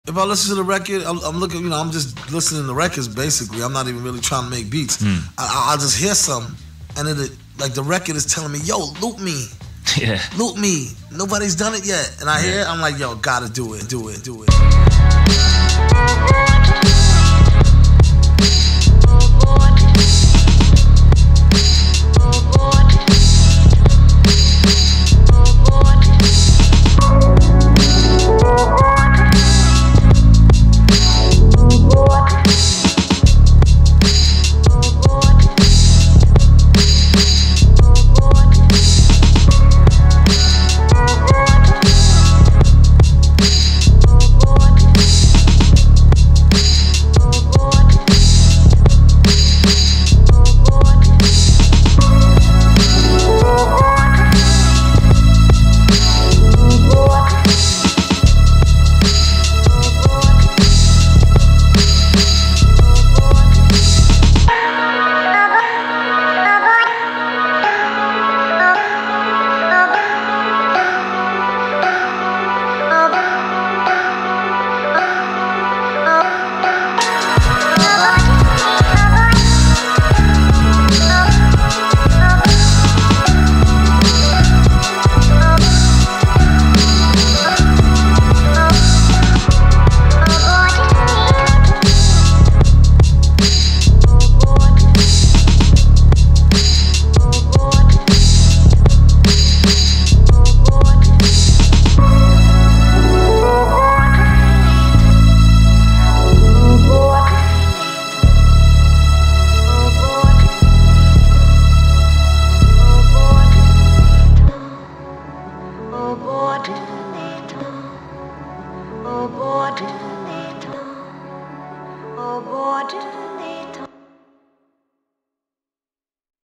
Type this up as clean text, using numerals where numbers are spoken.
If I listen to the record, I'm looking, I'm just listening to records basically. I'm not even really trying to make beats. I'll just hear something, and like the record is telling me, yo, loop me. Yeah. Loop me. Nobody's done it yet. And I hear it, I'm like, yo, gotta do it. Oh, boy.